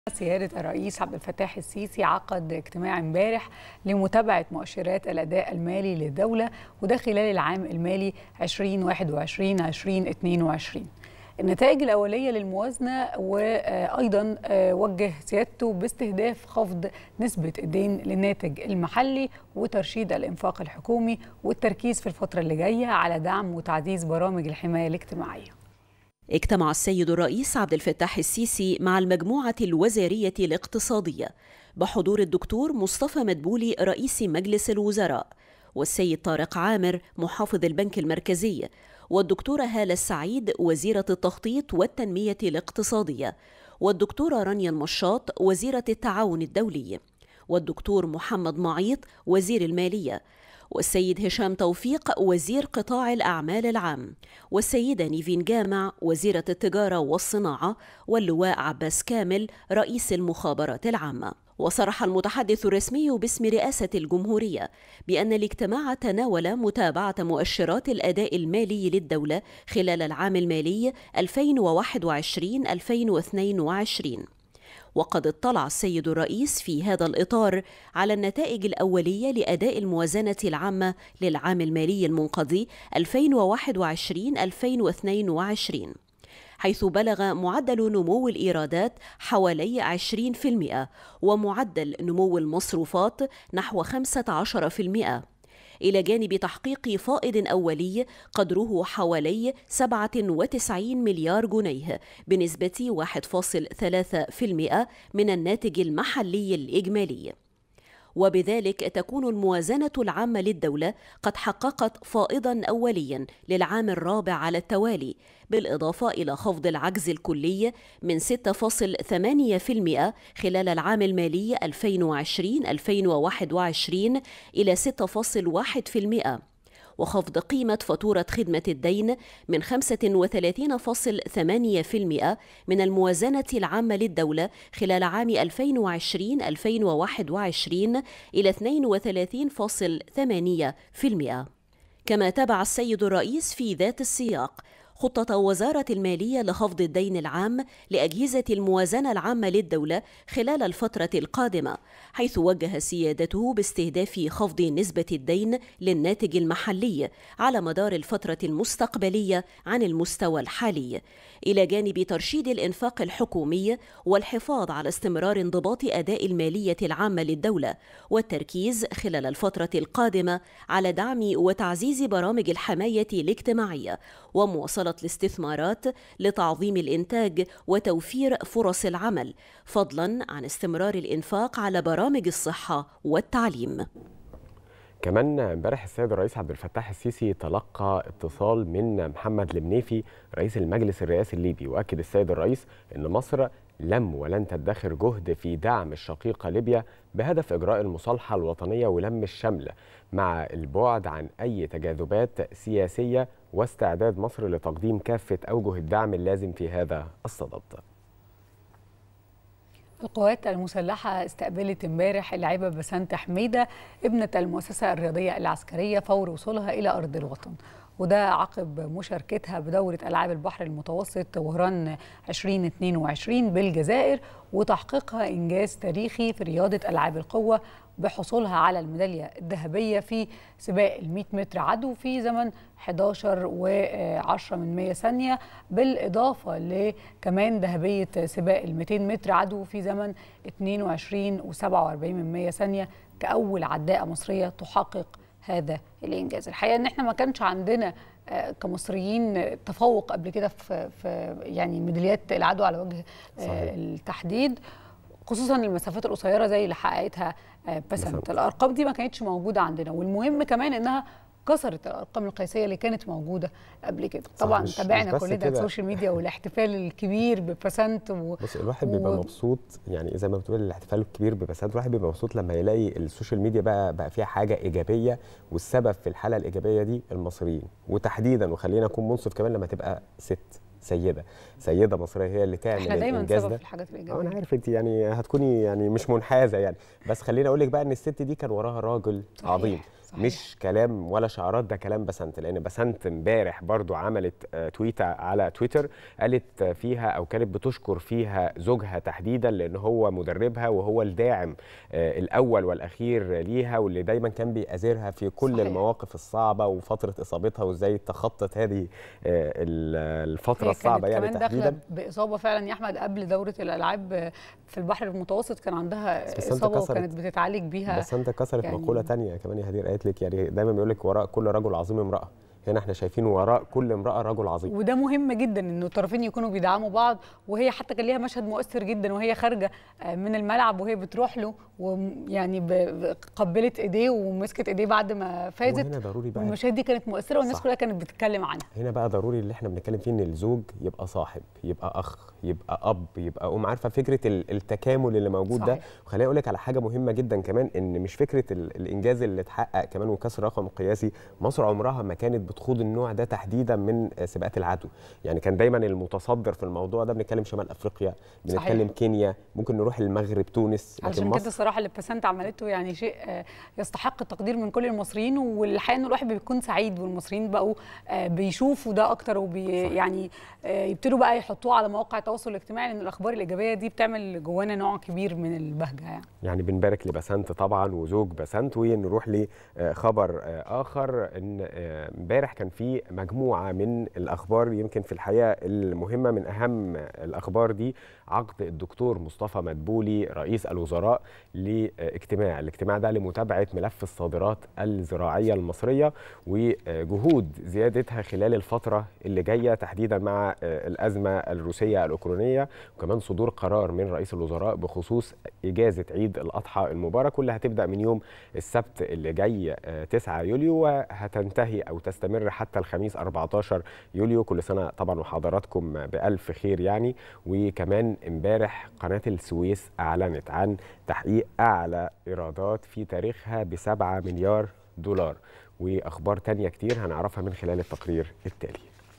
سيادة الرئيس عبد الفتاح السيسي عقد اجتماع امبارح لمتابعة مؤشرات الأداء المالي للدولة، وده خلال العام المالي 2021-2022. النتائج الأولية للموازنة، وأيضا وجه سيادته باستهداف خفض نسبة الدين للناتج المحلي وترشيد الإنفاق الحكومي والتركيز في الفترة اللي جاية على دعم وتعزيز برامج الحماية الاجتماعية. اجتمع السيد الرئيس عبد الفتاح السيسي مع المجموعة الوزارية الاقتصادية بحضور الدكتور مصطفى مدبولي رئيس مجلس الوزراء، والسيد طارق عامر محافظ البنك المركزي، والدكتورة هالة السعيد وزيرة التخطيط والتنمية الاقتصادية، والدكتورة رانيا المشاط وزيرة التعاون الدولي، والدكتور محمد معيط وزير المالية، والسيد هشام توفيق وزير قطاع الأعمال العام، والسيدة نيفين جامع وزيرة التجارة والصناعة، واللواء عباس كامل رئيس المخابرات العامة. وصرح المتحدث الرسمي باسم رئاسة الجمهورية بأن الاجتماع تناول متابعة مؤشرات الأداء المالي للدولة خلال العام المالي 2021-2022. وقد اطلع السيد الرئيس في هذا الإطار على النتائج الأولية لأداء الموازنة العامة للعام المالي المنقضي 2021-2022، حيث بلغ معدل نمو الإيرادات حوالي 20%، ومعدل نمو المصروفات نحو 15%، إلى جانب تحقيق فائض أولي قدره حوالي 97 مليار جنيه بنسبة 1.3% من الناتج المحلي الإجمالي. وبذلك تكون الموازنة العامة للدولة قد حققت فائضاً أولياً للعام الرابع على التوالي، بالإضافة إلى خفض العجز الكلي من 6.8% خلال العام المالي 2020-2021 إلى 6.1%، وخفض قيمة فاتورة خدمة الدين من 35.8% من الموازنة العامة للدولة خلال عام 2020-2021 إلى 32.8%. كما تابع السيد الرئيس في ذات السياق خطة وزارة المالية لخفض الدين العام لأجهزة الموازنة العامة للدولة خلال الفترة القادمة، حيث وجه سيادته باستهداف خفض نسبة الدين للناتج المحلي على مدار الفترة المستقبلية عن المستوى الحالي، إلى جانب ترشيد الإنفاق الحكومي والحفاظ على استمرار انضباط أداء المالية العامة للدولة، والتركيز خلال الفترة القادمة على دعم وتعزيز برامج الحماية الاجتماعية ومواصلة الاستثمارات لتعظيم الإنتاج وتوفير فرص العمل، فضلاً عن استمرار الإنفاق على برامج الصحة والتعليم. كمان امبارح السيد الرئيس عبد الفتاح السيسي تلقى اتصال من محمد المنيفي رئيس المجلس الرئاسي الليبي، واكد السيد الرئيس ان مصر لم ولن تدخر جهد في دعم الشقيقه ليبيا بهدف اجراء المصالحه الوطنيه ولم الشمل، مع البعد عن اي تجاذبات سياسيه واستعداد مصر لتقديم كافه اوجه الدعم اللازم في هذا الصدد. القوات المسلحة استقبلت امبارح اللاعبة بسنت حميدة ابنة المؤسسة الرياضية العسكرية فور وصولها إلى أرض الوطن، وده عقب مشاركتها بدورة ألعاب البحر المتوسط وهران 2022 بالجزائر، وتحقيقها إنجاز تاريخي في رياضة ألعاب القوة بحصولها على الميدالية الذهبية في سباق ال100 متر عدو في زمن 11.10 ثانية، بالإضافة لكمان ذهبية سباق ال200 متر عدو في زمن 22.47 ثانية كأول عداءة مصرية تحقق هذا الإنجاز. الحقيقة إن إحنا ما كانش عندنا كمصريين تفوق قبل كده في يعني ميداليات العدو على وجه التحديد، خصوصا المسافات القصيره زي اللي حققتها بسنت. الارقام دي ما كانتش موجوده عندنا، والمهم كمان انها كسرت الارقام القياسيه اللي كانت موجوده قبل كده. طبعا تابعنا كل ده السوشيال ميديا والاحتفال الكبير ببسنت بص الواحد بيبقى مبسوط، يعني زي ما بتقول الاحتفال الكبير ببسنت، الواحد بيبقى مبسوط لما يلاقي السوشيال ميديا بقى فيها حاجه ايجابيه، والسبب في الحاله الايجابيه دي المصريين، وتحديدا وخلينا نكون منصف كمان لما تبقى سيده مصريه هي اللي تعمل احنا دايما الانجاز سبب ده. في الحاجات الايجابيه. انا عارف انت يعني هتكوني يعني مش منحازه يعني، بس خليني اقول لك بقى ان الست دي كان وراها راجل عظيم، صحيح. مش كلام ولا شعارات، ده كلام بسنت. لان بسنت امبارح برضو عملت تويته على تويتر قالت فيها او كانت بتشكر فيها زوجها تحديدا، لان هو مدربها وهو الداعم الاول والاخير ليها، واللي دايما كان بيأزرها في كل صحيح. المواقف الصعبه وفتره اصابتها وازاي تخطت هذه الفتره الصعبه يعني كمان تحديدا. داخله باصابه فعلا يا احمد قبل دوره الالعاب في البحر المتوسط كان عندها اصابه وكانت بتتعالج بيها. بس انت كسرت يعني مقوله ثانيه كمان يا هدير، قالت لك يعني دايما بيقول لك وراء كل رجل عظيم امراه، هنا احنا شايفين وراء كل امراه رجل عظيم. وده مهم جدا انه الطرفين يكونوا بيدعموا بعض. وهي حتى كان ليها مشهد مؤثر جدا وهي خارجه من الملعب وهي بتروح له ويعني قبلت ايديه ومسكت ايديه بعد ما فازت. وهنا ضروري بقى المشاهد دي كانت مؤثره والناس كلها كانت بتتكلم عنها. هنا بقى ضروري اللي احنا بنتكلم فيه ان الزوج يبقى صاحب، يبقى اخ، يبقى اب، يبقى ام. عارفه فكره التكامل اللي موجود صحيح. ده. وخليني اقول لك على حاجه مهمه جدا كمان، ان مش فكره الانجاز اللي اتحقق كمان وكسر رقم قياسي. مصر عمرها ما كانت بتخوض النوع ده تحديدا من سباقات العدو. يعني كان دايما المتصدر في الموضوع ده بنتكلم شمال افريقيا، بنتكلم كينيا، ممكن نروح المغرب، تونس. عشان كده الصراحه اللي بسنت عملته يعني شيء يستحق التقدير من كل المصريين. والحقيقه انه الواحد بيكون سعيد والمصريين بقوا بيشوفوا ده اكتر يعني يبتدوا بقى يحطوه على مواقع التواصل الاجتماعي، لان الاخبار الايجابيه دي بتعمل جوانا نوع كبير من البهجه يعني بنبارك لبسنت طبعا وزوج بسنت. ونروح لخبر اخر، ان امبارح كان في مجموعه من الاخبار يمكن في الحقيقه المهمه. من اهم الاخبار دي عقد الدكتور مصطفى مدبولي رئيس الوزراء الاجتماع ده لمتابعه ملف الصادرات الزراعيه المصريه وجهود زيادتها خلال الفتره اللي جايه، تحديدا مع الازمه الروسيه الاوكرانيه، وكمان صدور قرار من رئيس الوزراء بخصوص اجازه عيد الاضحى المبارك، واللي هتبدا من يوم السبت اللي جاي 9 يوليو وهتنتهي او تستمر حتى الخميس 14 يوليو. كل سنه طبعا وحضراتكم بالف خير يعني. وكمان امبارح قناه السويس اعلنت عن تحقيق اعلى ايرادات في تاريخها ب7 مليار دولار. واخبار تانية كتير هنعرفها من خلال التقرير التالي.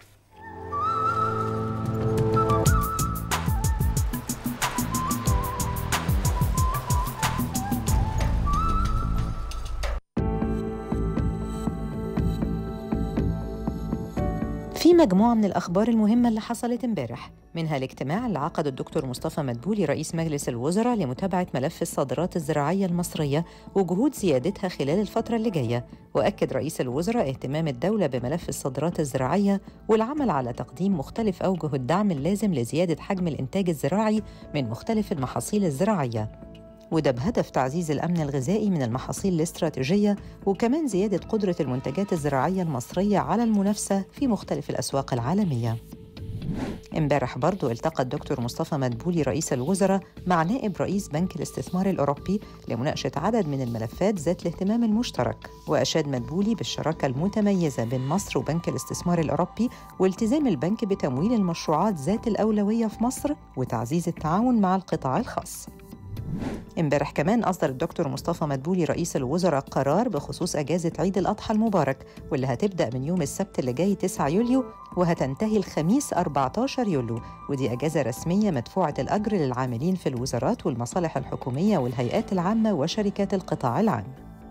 في مجموعة من الأخبار المهمة اللي حصلت امبارح، منها الاجتماع اللي عقده الدكتور مصطفى مدبولي رئيس مجلس الوزراء لمتابعة ملف الصادرات الزراعية المصرية وجهود زيادتها خلال الفترة اللي جاية. وأكد رئيس الوزراء اهتمام الدولة بملف الصادرات الزراعية والعمل على تقديم مختلف أوجه الدعم اللازم لزيادة حجم الإنتاج الزراعي من مختلف المحاصيل الزراعية، وده بهدف تعزيز الأمن الغذائي من المحاصيل الاستراتيجية، وكمان زيادة قدرة المنتجات الزراعية المصرية على المنافسة في مختلف الأسواق العالمية. امبارح برضو التقى الدكتور مصطفى مدبولي رئيس الوزراء مع نائب رئيس بنك الاستثمار الأوروبي لمناقشة عدد من الملفات ذات الاهتمام المشترك. وأشاد مدبولي بالشراكة المتميزة بين مصر وبنك الاستثمار الأوروبي والتزام البنك بتمويل المشروعات ذات الأولوية في مصر وتعزيز التعاون مع القطاع الخاص. امبارح كمان أصدر الدكتور مصطفى مدبولي رئيس الوزراء قرار بخصوص أجازة عيد الأضحى المبارك، واللي هتبدأ من يوم السبت اللي جاي 9 يوليو وهتنتهي الخميس 14 يوليو، ودي أجازة رسمية مدفوعة الأجر للعاملين في الوزارات والمصالح الحكومية والهيئات العامة وشركات القطاع العام.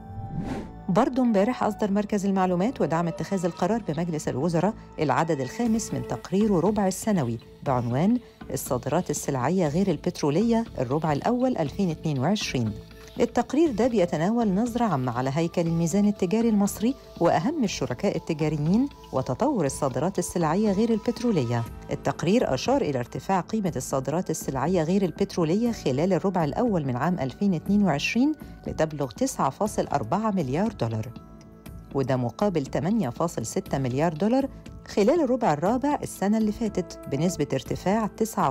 برضو امبارح أصدر مركز المعلومات ودعم اتخاذ القرار بمجلس الوزراء العدد الخامس من تقريره ربع السنوي بعنوان الصادرات السلعية غير البترولية الربع الأول 2022. التقرير ده بيتناول نظرة عامة على هيكل الميزان التجاري المصري وأهم الشركاء التجاريين وتطور الصادرات السلعية غير البترولية. التقرير أشار إلى ارتفاع قيمة الصادرات السلعية غير البترولية خلال الربع الأول من عام 2022 لتبلغ 9.4 مليار دولار، وده مقابل 8.6 مليار دولار خلال الربع الرابع السنة اللي فاتت بنسبة ارتفاع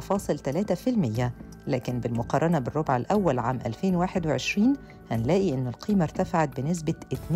9.3%. لكن بالمقارنة بالربع الأول عام 2021 هنلاقي إن القيمة ارتفعت بنسبة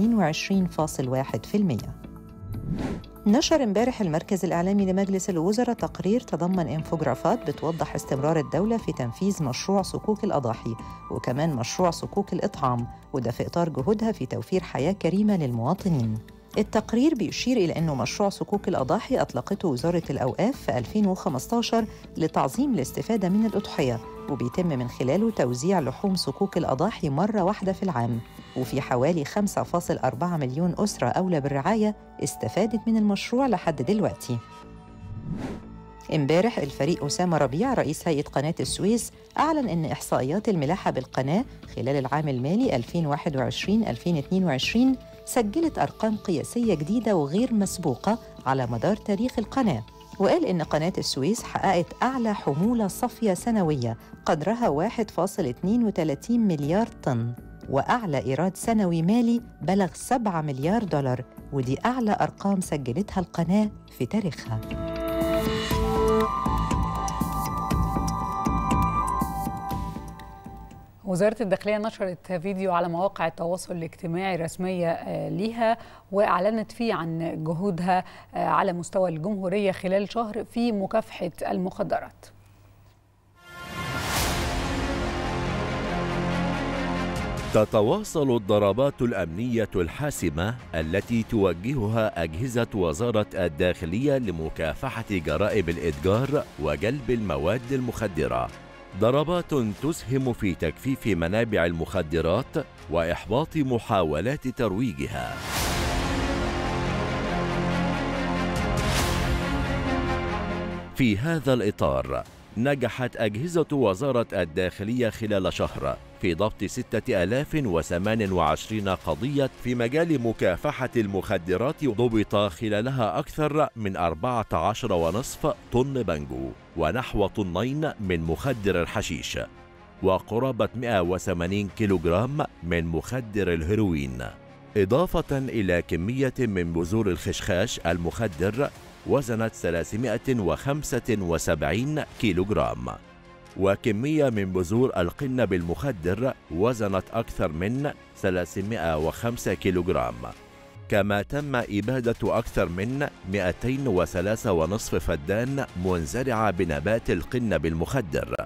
22.1%. نشر امبارح المركز الإعلامي لمجلس الوزراء تقرير تضمن انفوجرافات بتوضح استمرار الدولة في تنفيذ مشروع صكوك الأضاحي وكمان مشروع صكوك الإطعام، وده في إطار جهودها في توفير حياة كريمة للمواطنين. التقرير بيشير إلى أنه مشروع صكوك الأضاحي أطلقته وزارة الأوقاف في 2015 لتعظيم الاستفادة من الأضحية، وبيتم من خلاله توزيع لحوم صكوك الأضاحي مرة واحدة في العام، وفي حوالي 5.4 مليون أسرة أولى بالرعاية استفادت من المشروع لحد دلوقتي. امبارح الفريق أسامة ربيع رئيس هيئة قناة السويس أعلن أن إحصائيات الملاحة بالقناة خلال العام المالي 2021-2022 سجلت أرقام قياسية جديدة وغير مسبوقة على مدار تاريخ القناة، وقال إن قناة السويس حققت أعلى حمولة صافية سنوية قدرها 1.32 مليار طن، وأعلى إيراد سنوي مالي بلغ 7 مليار دولار، ودي أعلى أرقام سجلتها القناة في تاريخها. وزارة الداخلية نشرت فيديو على مواقع التواصل الاجتماعي الرسمية ليها، وأعلنت فيه عن جهودها على مستوى الجمهورية خلال شهر في مكافحة المخدرات. تتواصل الضربات الأمنية الحاسمة التي توجهها أجهزة وزارة الداخلية لمكافحة جرائم الإتجار وجلب المواد المخدرة، ضربات تسهم في تكثيف منابع المخدرات وإحباط محاولات ترويجها. في هذا الإطار نجحت أجهزة وزارة الداخلية خلال شهر في ضبط 6028 قضية في مجال مكافحة المخدرات، ضبط خلالها أكثر من 14.5 طن بانجو ونحو طنين من مخدر الحشيش وقرابة 180 كيلوغرام من مخدر الهيروين، إضافة إلى كمية من بذور الخشخاش المخدر وزنت 375 كيلوغرام، وكمية من بذور القنب المخدر وزنت أكثر من 305 كيلوغرام. كما تم إبادة أكثر من 203.5 فدان منزرعة بنبات القنب المخدر.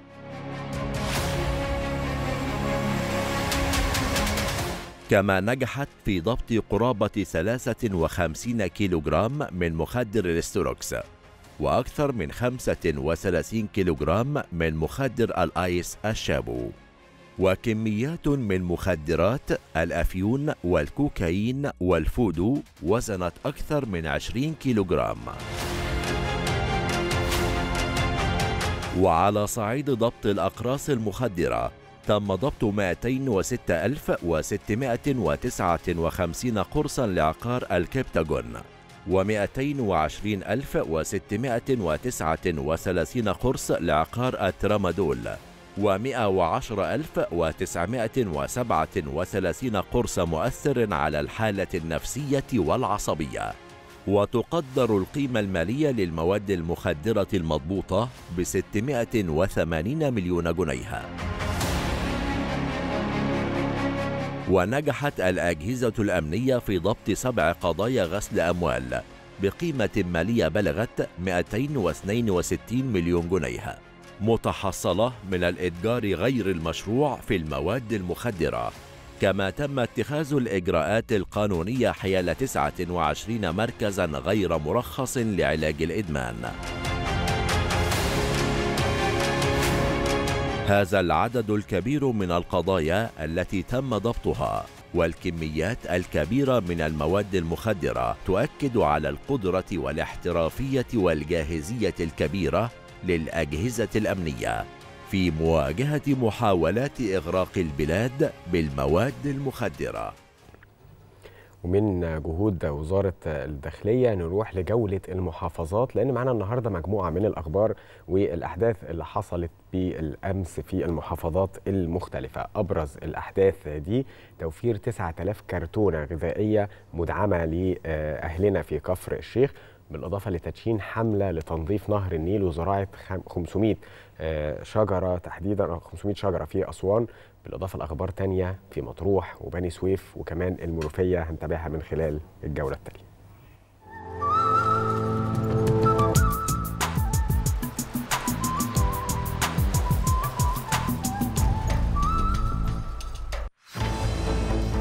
كما نجحت في ضبط قرابة 53 كيلوغرام من مخدر الاستروكس وأكثر من 35 كيلوغرام من مخدر الآيس الشابو، وكميات من مخدرات الأفيون والكوكايين والفودو وزنت أكثر من 20 كيلوغرام. وعلى صعيد ضبط الأقراص المخدرة تم ضبط 206,659 قرصاً لعقار الكبتاجون، و220,639 قرص لعقار الترامادول، و110,937 قرص مؤثر على الحالة النفسية والعصبية. وتقدر القيمة المالية للمواد المخدرة المضبوطة ب680 مليون جنيه. ونجحت الأجهزة الأمنية في ضبط 7 قضايا غسل أموال بقيمة مالية بلغت 262 مليون جنيه، متحصلة من الإتجار غير المشروع في المواد المخدرة. كما تم اتخاذ الإجراءات القانونية حيال 29 مركزاً غير مرخص لعلاج الإدمان. هذا العدد الكبير من القضايا التي تم ضبطها والكميات الكبيرة من المواد المخدرة تؤكد على القدرة والاحترافية والجاهزية الكبيرة للأجهزة الأمنية في مواجهة محاولات إغراق البلاد بالمواد المخدرة. ومن جهود وزارة الداخلية نروح لجولة المحافظات، لأن معنا النهاردة مجموعة من الأخبار والأحداث اللي حصلت بالأمس في المحافظات المختلفة. أبرز الأحداث دي توفير 9000 كرتونة غذائية مدعمة لأهلنا في كفر الشيخ، بالإضافة لتدشين حملة لتنظيف نهر النيل وزراعة 500 شجرة، تحديدا 500 شجرة في أسوان، بالإضافة لأخبار تانية في مطروح وبني سويف وكمان المنوفية هنتابعها من خلال الجولة التالية.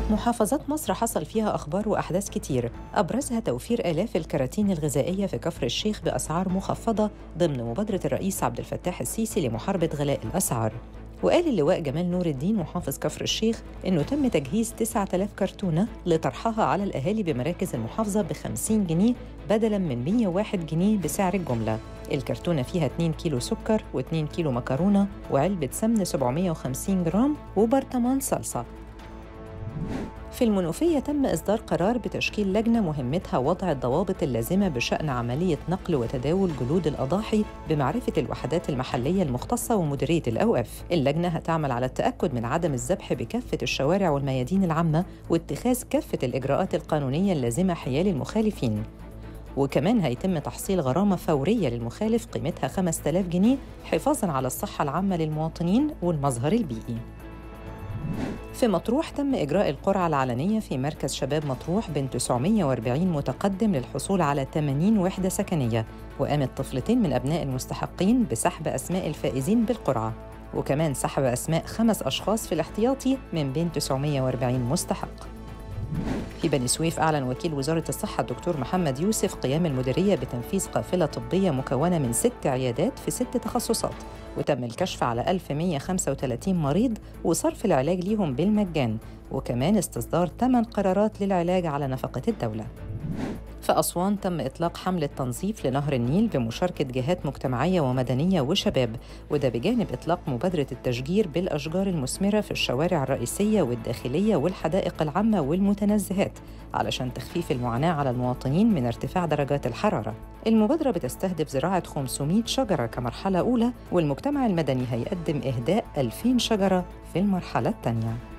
محافظات مصر حصل فيها أخبار وأحداث كتير، أبرزها توفير آلاف الكراتين الغذائية في كفر الشيخ بأسعار مخفضة ضمن مبادرة الرئيس عبد الفتاح السيسي لمحاربة غلاء الأسعار. وقال اللواء جمال نور الدين محافظ كفر الشيخ إنه تم تجهيز 9000 كرتونة لطرحها على الأهالي بمراكز المحافظة ب50 جنيه بدلاً من 101 جنيه بسعر الجملة. الكرتونة فيها 2 كيلو سكر و2 كيلو مكرونة وعلبة سمن 750 جرام وبرطمان صلصة. في المنوفية تم إصدار قرار بتشكيل لجنة مهمتها وضع الضوابط اللازمة بشأن عملية نقل وتداول جلود الأضاحي بمعرفة الوحدات المحلية المختصة ومديرية الأوقاف. اللجنة هتعمل على التأكد من عدم الذبح بكافة الشوارع والميادين العامة واتخاذ كافة الإجراءات القانونية اللازمة حيال المخالفين. وكمان هيتم تحصيل غرامة فورية للمخالف قيمتها 5000 جنيه حفاظاً على الصحة العامة للمواطنين والمظهر البيئي. في مطروح تم إجراء القرعة العلنية في مركز شباب مطروح بين 940 متقدم للحصول على 80 وحدة سكنية، وقامت طفلتين من أبناء المستحقين بسحب أسماء الفائزين بالقرعة، وكمان سحب أسماء 5 أشخاص في الاحتياطي من بين 940 مستحق. في بني سويف أعلن وكيل وزارة الصحة الدكتور محمد يوسف قيام المديرية بتنفيذ قافلة طبية مكونة من 6 عيادات في 6 تخصصات، وتم الكشف على 1135 مريض وصرف العلاج ليهم بالمجان، وكمان استصدار 8 قرارات للعلاج على نفقة الدولة. في أسوان تم إطلاق حملة تنظيف لنهر النيل بمشاركة جهات مجتمعية ومدنية وشباب، وده بجانب إطلاق مبادرة التشجير بالأشجار المثمرة في الشوارع الرئيسية والداخلية والحدائق العامة والمتنزهات علشان تخفيف المعاناة على المواطنين من ارتفاع درجات الحرارة. المبادرة بتستهدف زراعة 500 شجرة كمرحلة أولى، والمجتمع المدني هيقدم إهداء 2000 شجرة في المرحلة الثانية.